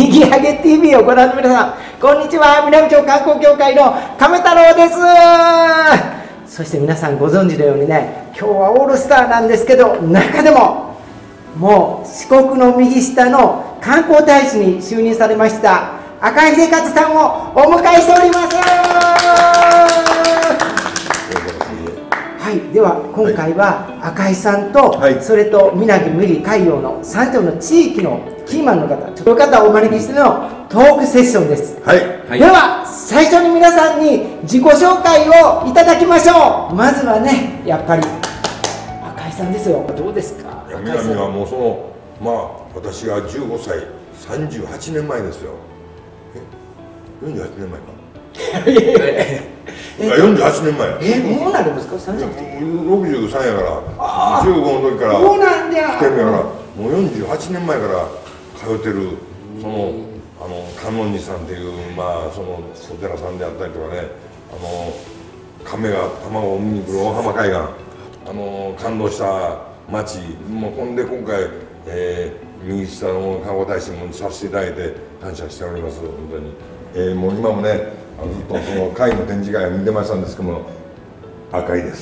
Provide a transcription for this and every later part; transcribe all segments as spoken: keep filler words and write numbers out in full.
にぎはげ ティーブイ をご覧の皆さん、こんにちは。南町観光協会の亀太郎です。そして皆さんご存知のようにね、今日はオールスターなんですけど、中でももう四国の右下の観光大使に就任されました赤井秀和さんをお迎えしております。はい、では今回は赤井さんと、はい、それと南麦海洋のさん町の地域のキーマンの方、ちょっと方をお招きしてのトークセッションです。はい、はい、では最初に皆さんに自己紹介をいただきましょう。まずはね、やっぱり赤井さんですよ。どうですか？ いや、南はもうそのまあ私がじゅうごさい、さんじゅうはちねんまえですよ。え、よんじゅうはちねんまえか。よんじゅうはちねんまえ。 え、もうなるんですか？ ろくじゅうさんやからじゅうごの時からそうなんだよ。 来てるから、もうよんじゅうはちねんまえから通ってるそのあの観音寺さんっていうまあそのお寺さんであったりとかね、あの亀が卵を産みに来る大浜海岸、あの感動した町、もうほんで今回、えー、右下の観光大使もさせていただいて感謝しております。本当に、えー、もう今もね、ずっとその貝の展示会を見てましたんですけども、赤いです。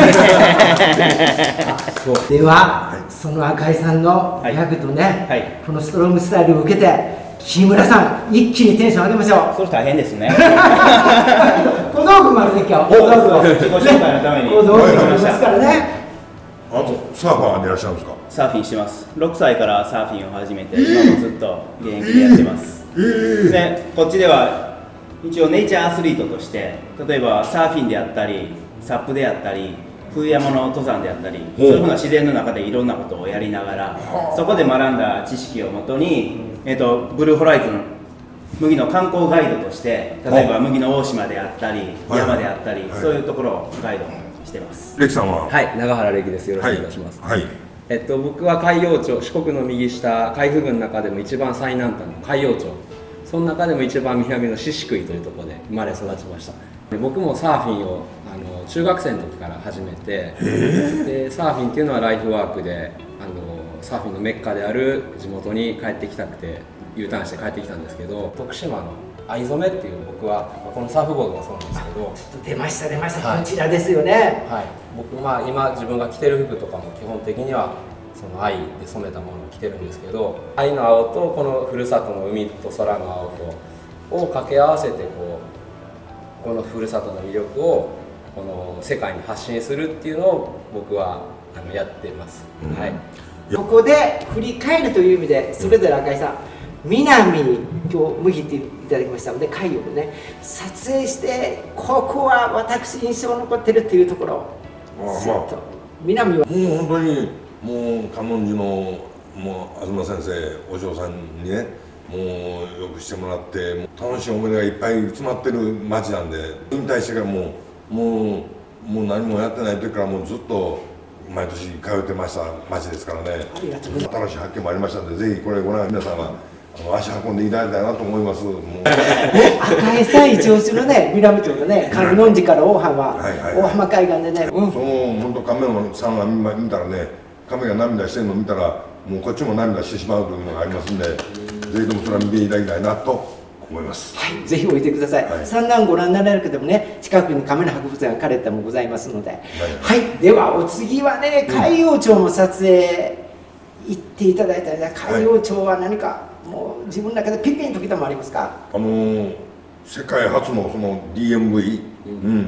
では、はい、その赤井さんのギャグとね、はいはい、このストロングスタイルを受けて木村さん一気にテンション上げましょう。 それ大変ですね。 小道具もあるね、今日。小道具を自己紹介のために小道具もありますからね。 あとサーファーでいらっしゃるんですか？ サーフィンしてます。ろくさいからサーフィンを始めて、今もずっと現役でやってます。えー、でこっちでは一応ネイチャーアスリートとして、例えばサーフィンであったりサップであったり冬山の登山であったり、そういうふうな自然の中でいろんなことをやりながら、そこで学んだ知識をもとに、えー、とブルーホライズン麦の観光ガイドとして、例えば麦の大島であったり山であったり、そういうところをガイドしてます。 レキさんは？ はい、長原レキです。よろしくお願いします。 はいはい、 えっと、僕は海陽町、四国の右下海部郡の中でも一番最南端の海陽町、その中でも一番南の宍喰というところで生まれ育ちました。で僕もサーフィンをあの中学生の時から始めて、でサーフィンっていうのはライフワークで、あのサーフィンのメッカである地元に帰ってきたくて U ターンして帰ってきたんですけど、徳島の藍染めっていう、僕はこのサーフボードがそうなんですけど、 出ました出ました、はい、こちらですよね。 はい、僕まあ今自分が着てる服とかも基本的にはその藍で染めたものを着てるんですけど、藍の青とこのふるさとの海と空の青とを掛け合わせて、こうこのふるさとの魅力をこの世界に発信するっていうのを僕はあのやってます。うん、はい。 ここで振り返るという意味で、それぞれ赤井さん、南に今日麦っていただきましたので、海をね撮影して、ここは私印象残ってるっていうところ。 ああ、まあ、 南はもう本当にもう観音寺のもう東先生、お嬢さんにね、もうよくしてもらって、楽しい思い出がいっぱい詰まってる町なんで、引退してからもうもうもう何もやってない時からもうずっと毎年通ってました町ですからね。新しい発見もありましたので、ぜひこれご覧皆さんはあの足運んでいただきたいなと思います。もう赤井さん一押しのね、南町のね、観音寺から大浜、大浜海岸でね、 うん、その本当亀のさんが見たらね、亀が涙してるのを見たら、もうこっちも涙してしまうというのがありますんで、ぜひともそれは見ていただきたいなと思います。 はい、ぜひ置いてください。はい、産卵ご覧になられる方もね、近くに亀の博物館カレッタもございますので、はい、はい、ではお次はね、海陽町の撮影行っていただいたので、海陽町は何かもう自分の中でピンピンときたもありますか？ あのー、世界初のその ディーエムブイ、うん、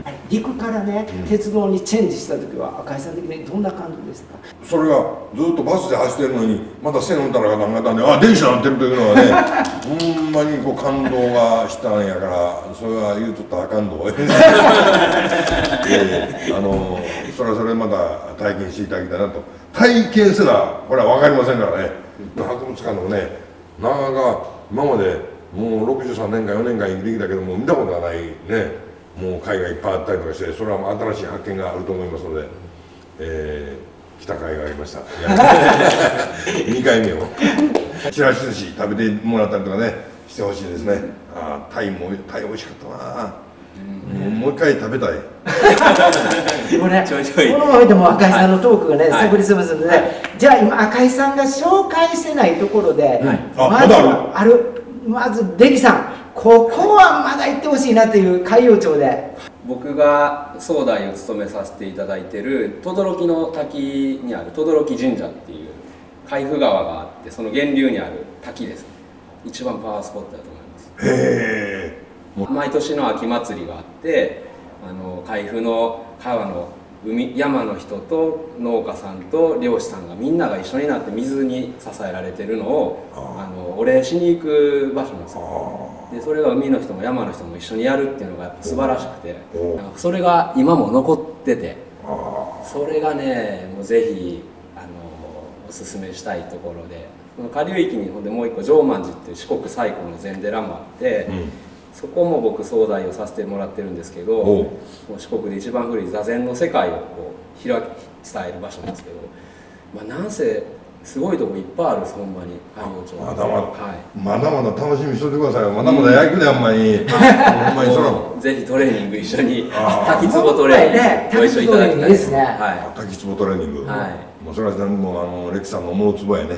陸からね、うん、鉄道にチェンジした時は赤井さん的にどんな感じですか？ それがずっとバスで走ってるのにまた線を打ったら考えたんで、あ、電車になってるというのはねほんまにこう感動がしたんやから、それは言うとったらあかんどいやいや、あのそれはそれでまた体験していただきたいなと。体験せなこれは分かりませんからね。博物館のね、なかなか今までもうろくじゅうさんねんかんよねんかん生きてきたけども見たことがないね、もう海がいっぱいあったりとかして、それはもう新しい発見があると思いますので、えー、来た甲斐がありましたにかいめをちらし寿司食べてもらったりとかねしてほしいですね。あ、タイもタイ美味しかったな。もう、もう一回食べたい。 もうね、このままでも赤井さんのトークがね、炸裂しますので、じゃあ今赤井さんが紹介してないところで、まだあるまずベキさん、ここはまだ行ってほしいなという海陽町で。 僕が総代を務めさせていただいている等々力の滝にある等々力神社っていう海部川があって、その源流にある滝です。一番パワースポットだと思います。 へえ。毎年の秋祭りがあって、あの海部の川の海山の人と農家さんと漁師さんがみんなが一緒になって水に支えられてるのをあのお礼しに行く場所なんですよ。でそれが海の人も山の人も一緒にやるっていうのがやっぱ素晴らしくて、なんかそれが今も残ってて、それがねもうぜひあのおすすめしたいところで、その下流域にほんでもう一個常満寺っていう四国最古の禅寺もあって、うん、そこも僕総代をさせてもらってるんですけど、もう四国で一番古い座禅の世界をこう広き伝える場所なんですけど、まあ、なんせすごいとこいっぱいあるんです、ほんまに海陽町。 まだまだ、 はい、 まだまだ楽しみにしといてくださいよ。まだまだ焼くで、あんまりほんまにそらぜひトレーニング一緒に滝壺トレーニングご一緒いただきたいですね。 はい、滝壺トレーニング、はい、もうそれはもうあのレキさんの思うつぼやね。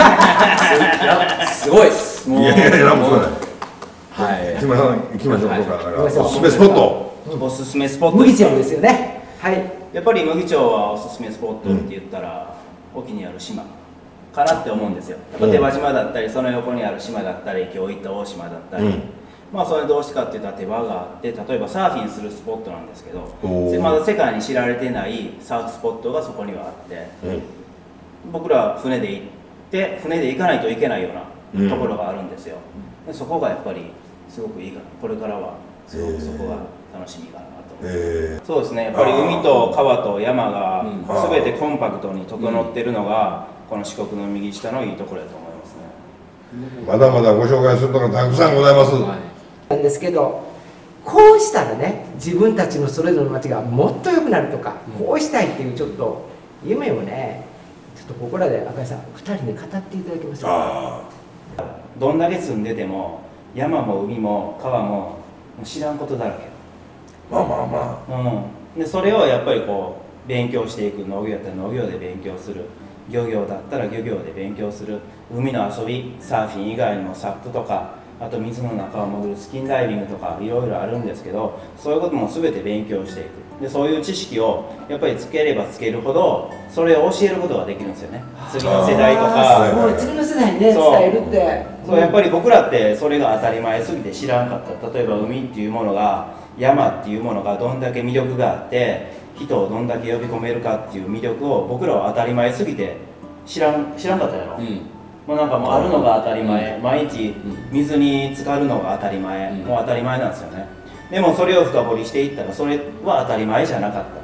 すごいっす。 いやいやいや、なんもそうない。 はい、 木村さん行きましょう。僕からおすすめスポット。 おすすめスポット。 麦町ですよね。はい。 やっぱり麦町はおすすめスポットって言ったら、沖にある島かなって思うんですよ。やっぱ手羽島だったり、その横にある島だったり、今日行った大島だったり。まあそれどうしてかっていったら手羽があって、例えばサーフィンするスポットなんですけど、まだ世界に知られてないサーフスポットがそこにはあって、僕ら船で行って船で行かないといけないようなところがあるんですよ。でそこがやっぱりすごくいいかな、これからはすごくそこが楽しみかなと思います。そうですね、やっぱり海と川と山が全てコンパクトに整ってるのがこの四国の右下のいいところだと思いますね。 まだまだご紹介するところたくさんございます。 なんですけど、こうしたらね、自分たちのそれぞれの町がもっと良くなるとか、こうしたいっていうちょっと夢をね、ちょっとここらで赤井さんふたりで語っていただけますか。 どんだけ住んでても山も海も川も知らんことだらけ。 まあまあまあ、うん、でそれをやっぱりこう勉強していく。農業だったら農業で勉強する、漁業だったら漁業で勉強する、海の遊び、サーフィン以外にもサップとか、あと水の中を潜るスキンダイビングとかいろいろあるんですけど、そういうことも全て勉強していく。でそういう知識をやっぱりつければつけるほどそれを教えることができるんですよね。次の世代とか、 もう次の世代にね伝えるって、 そうやっぱり僕らってそれが当たり前すぎて知らんかった。例えば海っていうものが、山っていうものがどんだけ魅力があって人をどんだけ呼び込めるかっていう魅力を僕らは当たり前すぎて知らん知らんかったやろ。うん、もうなんかもうあるのが当たり前、うん、毎日水に浸かるのが当たり前、うん、もう当たり前なんですよね。でもそれを深掘りしていったらそれは当たり前じゃなかった。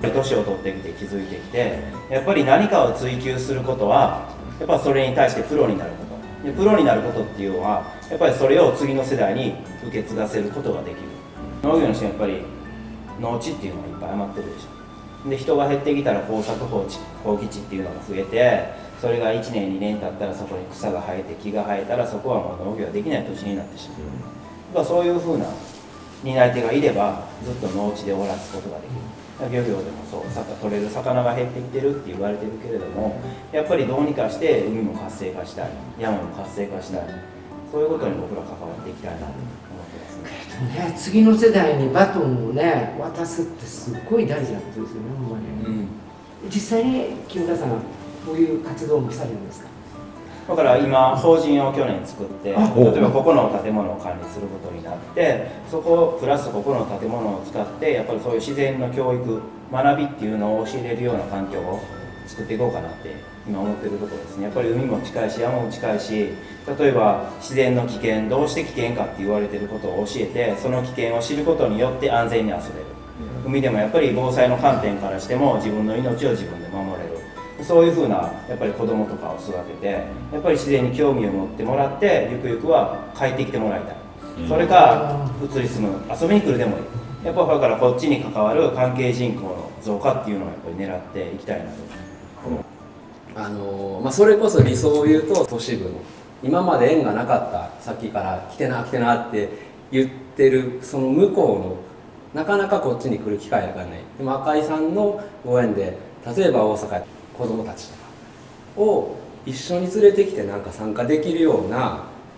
年を取ってきて気づいてきて、やっぱり何かを追求することはやっぱそれに対してプロになること。でプロになることっていうのはやっぱりそれを次の世代に受け継がせることができる。農業の人はやっぱり農地っていうのがいっぱい余ってるでしょ。で人が減ってきたら耕作放棄放棄地っていうのが増えて、それがいちねんにねん経ったらそこに草が生えて木が生えたらそこはもう農業ができない土地になってしまう。そういうふうな担い手がいればずっと農地で終わらすことができる。漁業でもそう、取れる魚が減ってきてるって言われてるけれども、やっぱりどうにかして海も活性化したい、山も活性化したい、そういうことに僕ら関わっていきたいなと思ってますね。 ね、次の世代にバトンをね渡すってすっごい大事なことですよね、ほんまに。うん、実際に木村さんこういう活動もされるんですか。 だから今法人を去年作って、例えばここの建物を管理することになって、そこプラスここの建物を使ってやっぱりそういう自然の教育、学びっていうのを教えれるような環境を作っていこうかなって今思ってるところですね。やっぱり海も近いし山も近いし、例えば自然の危険、どうして危険かって言われてることを教えて、その危険を知ることによって安全に遊べる。海でもやっぱり防災の観点からしても自分の命を自分で守れる。そういうふうなやっぱり子供とかを育てて、やっぱり自然に興味を持ってもらって、ゆくゆくは帰ってきてもらいたい。それか移り住む、遊びに来るでもいい。やっぱだからこっちに関わる関係人口の増加っていうのをやっぱり狙っていきたいなと。 あのーまあ、それこそ理想を言うと都市部の今まで縁がなかった、さっきから来てな来てなって言ってるその向こうのなかなかこっちに来る機会がない。でも赤井さんのご縁で例えば大阪子どもたちとかを一緒に連れてきてなんか参加できるような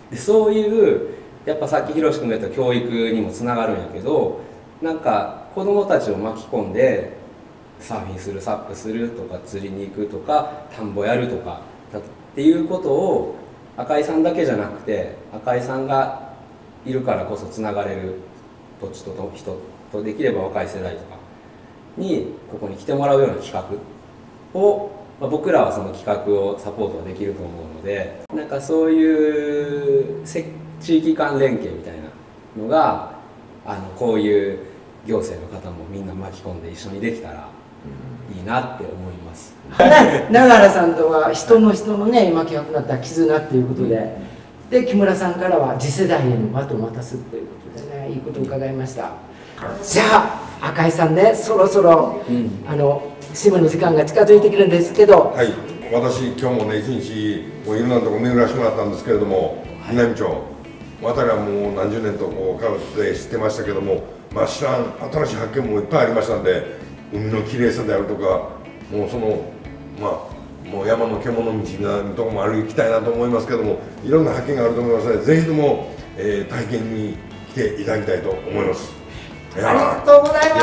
でそういうやっぱさっきひろし君が言った教育にもつながるんやけど、なんか子供たちを巻き込んでサーフィンする、サップするとか釣りに行くとか田んぼやるとかっていうことを赤井さんだけじゃなくて、赤井さんがいるからこそつながれる土地と人と、できれば若い世代とかにここに来てもらうような企画を、まあ、僕らはその企画をサポートできると思うので、なんかそういう地域間連携みたいなのがあのこういう行政の方もみんな巻き込んで一緒にできたらいいなって思います。 永原さんとは人の人のね今企画になった絆っていうことで、で木村さんからは次世代へのバトンを渡すということでね、いいことを伺いました。じゃあ赤井さんね、そろそろ、うん、あの締めの時間が近づいてくるんですけど、 はい、私今日もね一日もういろんなところ巡らせてもらったんですけれども、はい、南町渡りはもう何十年とこう通って知ってましたけども、まあ、知らん新しい発見もいっぱいありましたんで、海のきれいさであるとか、もうそのまあもう山の獣道なところも歩きたいなと思いますけども、いろんな発見があると思いますので、ぜひとも、えー、体験に来ていただきたいと思います。 ありがとうございます。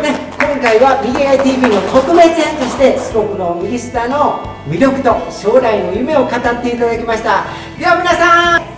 ね、今回は ビーアイティービー の特別編として四国の右下の魅力と将来の夢を語っていただきました。では皆さん。